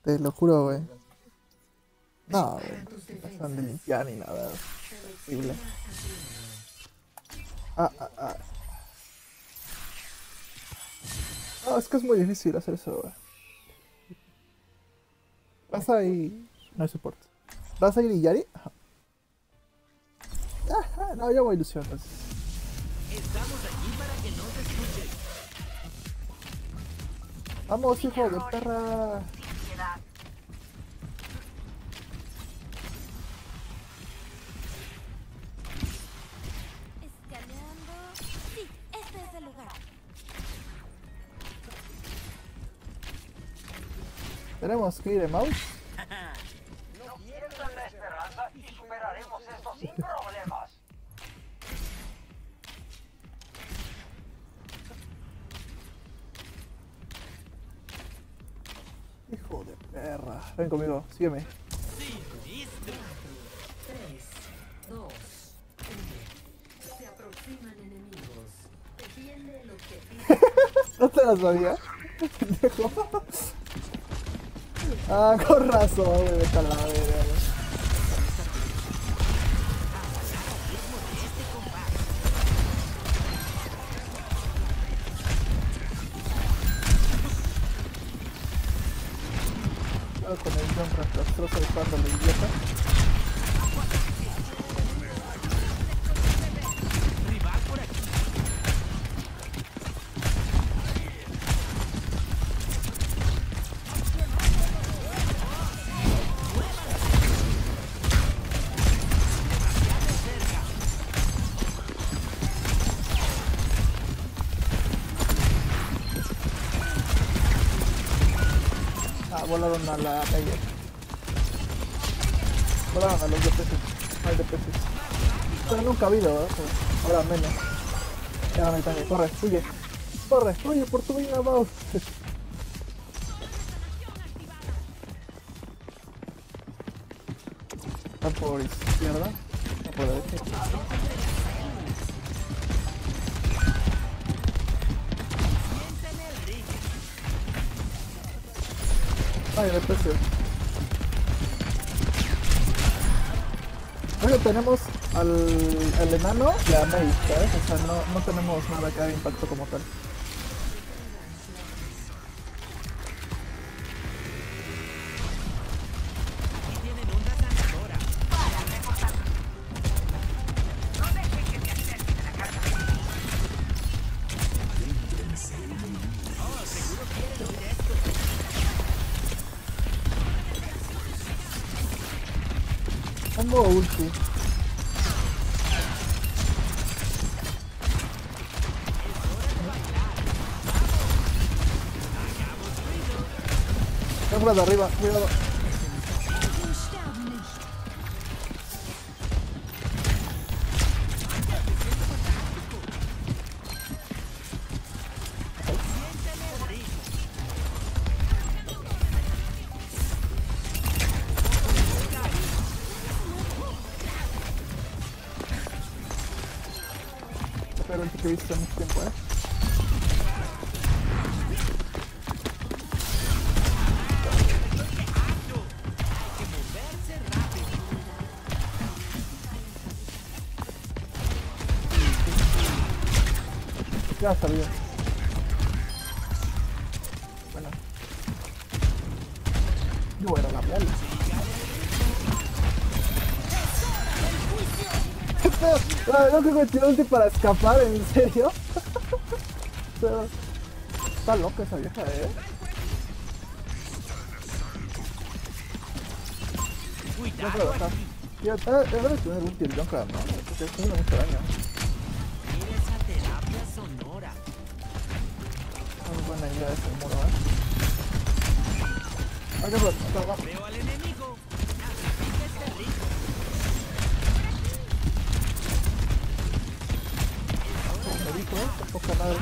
Te lo juro, güey. No, güey. No están de limpiar ni nada. Horrible. Ah, ah, ah. No, es que es muy difícil hacer eso, güey. Vas ahí. No hay soporte. ¿Vas a ir y Yari? Ajá. Ajá, no, yo voy a ilusión, entonces. Estamos aquí para que no se escuche. Vamos, hijo de perra. Escaneando. Sí, este es el lugar. Tenemos que ir en mouse. No pierdan la esperanza y superaremos esto sin problemas. Hijo de perra. Ven conmigo, sígueme. Sí, listo. 3, 2, 1. Se aproximan enemigos. Defiende el objetivo. No te la sabía. Pendejo. Ah, con razón, güey, vete a la verga, güey. Cuidado con el jump rastroso de cuando lo idiota. Rival por aquí. Ah, volaron a la media. Volaron a los DPS. Hay DPS. Pero nunca ha habido, ¿verdad? Pero ahora menos. Ya no hay tanque. Corre, huye. Corre, huye por tu vida, mouse. Está por izquierda. Está por derecha. Sienten el ring. Ay, DPS. Bueno, tenemos al enano y a Mei, ¿sabes? O sea, no tenemos nada que haga impacto como tal. Aquí tienen una sanadora. Oh, seguro quieren oír esto. Tengo ulti. Tengo de arriba, cuidado. Sienten el ring. Pero el que he visto en mucho tiempo, ¿eh? Hay que moverse rápido. Ya sabía. Bueno. Yo era la bola. No que metió ulti para escapar, ¿en serio? Pero, está loca esa vieja, ¿eh? No puedo Cuidado bajar. aquí. Tío, debe tener ulti el Junkrat, ¿no? Porque está haciendo mucho daño. Mira esa terapia sonora. Muy buena idea ese muro, ¿eh? Hay que aprovechar. Veo al enemigo. Necesita este ring. Me dijo, qué poca madre.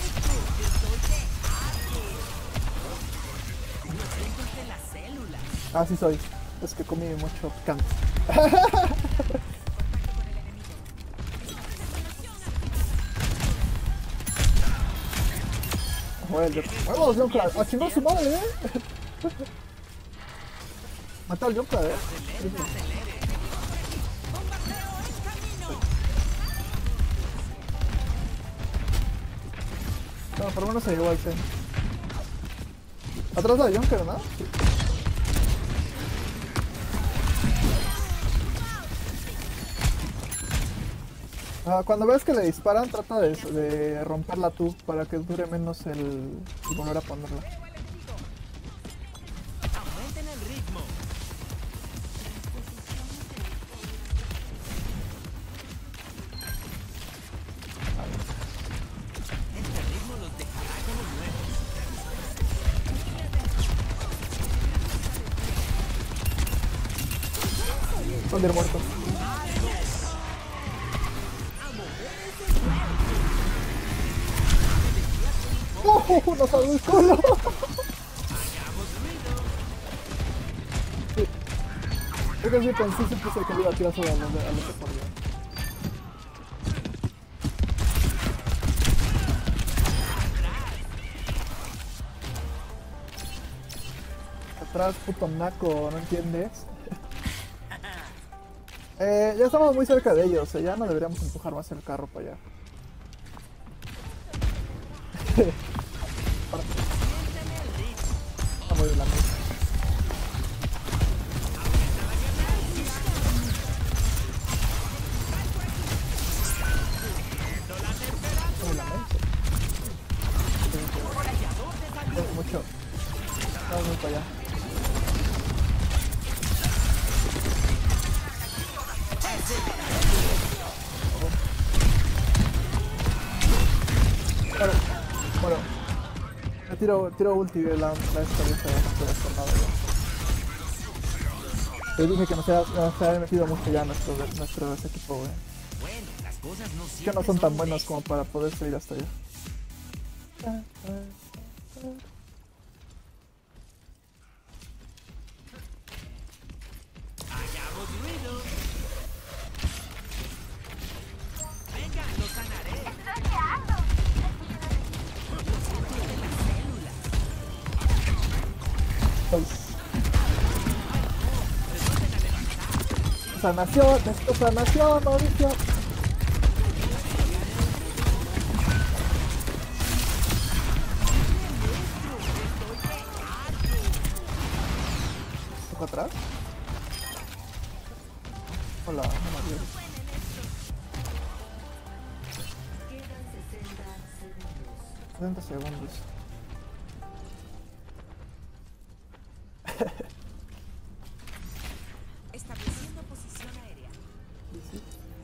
Los ojos de las células. Ah, sí soy. Es que comí mucho picante. Joder, ¡vamos, Junkrat! ¡A chingar su madre, Mata al Junkrat, No, por lo menos se llevó al Zen. Atrás de Junker, ¿no? Sí. Cuando ves que le disparan, trata de romperla tú para que dure menos el volver a ponerla. Aumenten el ritmo. Este ritmo los dejará como nuevos. Thunder muerto. ¡No salgo el culo! Sí. Yo que sí pensé siempre que le iba a tirar sobre a los que por allá. Atrás, puto naco, ¿no entiendes? Ya estamos muy cerca de ellos, ya no deberíamos empujar más el carro para allá. Vamos de la mesa. Mucho. Vamos muy para allá. Bueno, me tiro ulti de la esta vez no puedo hacer nada ya. Te dije que no se ha metido mucho ya nuestro equipo, güey. Bueno, las cosas no Que siempre no son tan un buenos éxito. como para poder seguir hasta allá. Hagamos ruido. Venga, lo sanaré. Sanación, necesito sanación, Mauricio. ¿Toco atrás? Hola, no me olvides. Quedan 60 segundos. 30 segundos. Estableciendo posición aérea. Sí, sí.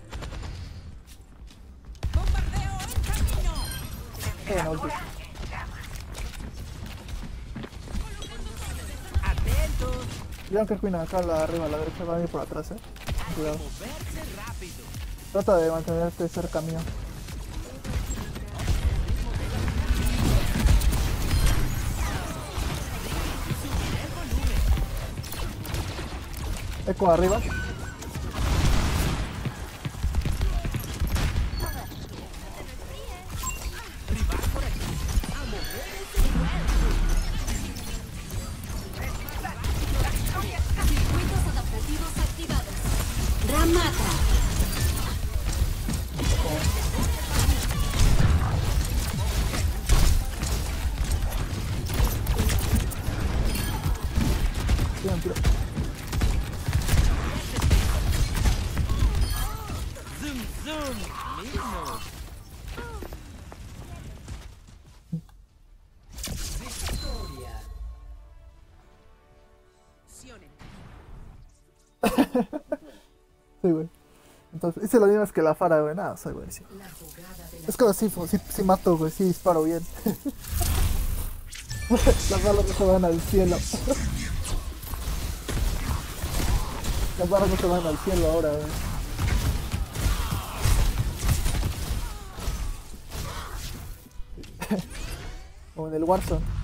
¡Bombardeo en camino! Bueno, ulti. Atentos. Junker Queen acá arriba a la derecha, va a ir por atrás, Cuidado. Moverse rápido. Trata de mantenerte cerca mío. Echo arriba. Circuitos adaptativos activados. Ramata. Tira un tiro. Zoom, zoom. Mismos. Victoria. Sionen. Sí, güey. Entonces, hice lo mismo que la Fara, güey. Nada, soy buenísimo. La jugada de la Es que sí mato, güey. Sí disparo bien. Las balas no se van al cielo. Las balas no se van al cielo ahora, güey. Como en el Warzone.